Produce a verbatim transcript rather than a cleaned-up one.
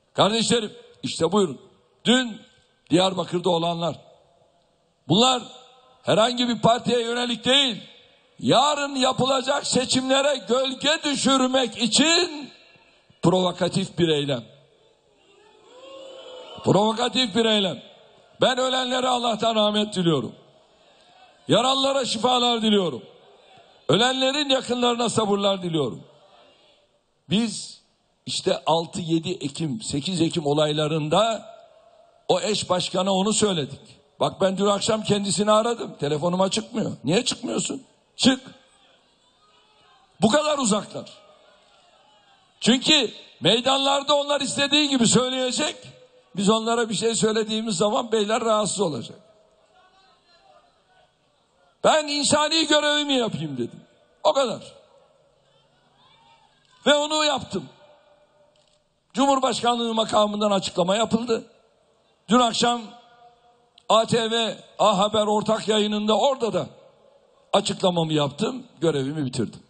Kardeşlerim, işte buyurun. Dün Diyarbakır'da olanlar. Bunlar herhangi bir partiye yönelik değil. Yarın yapılacak seçimlere gölge düşürmek için provokatif bir eylem. Provokatif bir eylem. Ben ölenlere Allah'tan rahmet diliyorum. Yaralılara şifalar diliyorum. Ölenlerin yakınlarına sabırlar diliyorum. Biz işte altı yedi Ekim, sekiz Ekim olaylarında o eş başkana onu söyledik. Bak ben dün akşam kendisini aradım. Telefonuma çıkmıyor. Niye çıkmıyorsun? Çık. Bu kadar uzaklar. Çünkü meydanlarda onlar istediği gibi söyleyecek. Biz onlara bir şey söylediğimiz zaman beyler rahatsız olacak. Ben insani görevimi yapayım dedim. O kadar. Ve onu yaptım. Cumhurbaşkanlığı makamından açıklama yapıldı. Dün akşam A T V, A Haber ortak yayınında orada da açıklamamı yaptım, görevimi bitirdim.